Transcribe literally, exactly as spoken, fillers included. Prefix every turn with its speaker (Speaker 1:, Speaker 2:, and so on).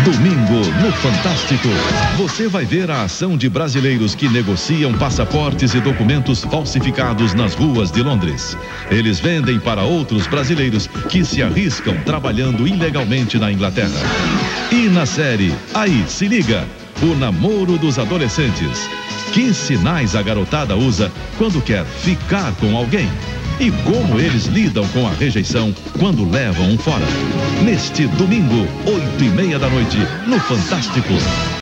Speaker 1: Domingo no Fantástico, você vai ver a ação de brasileiros que negociam passaportes e documentos falsificados nas ruas de Londres. Eles vendem para outros brasileiros que se arriscam trabalhando ilegalmente na Inglaterra. E na série Aí Se Liga, o namoro dos adolescentes. Que sinais a garotada usa quando quer ficar com alguém? E como eles lidam com a rejeição quando levam um fora. Neste domingo, oito e meia da noite, no Fantástico.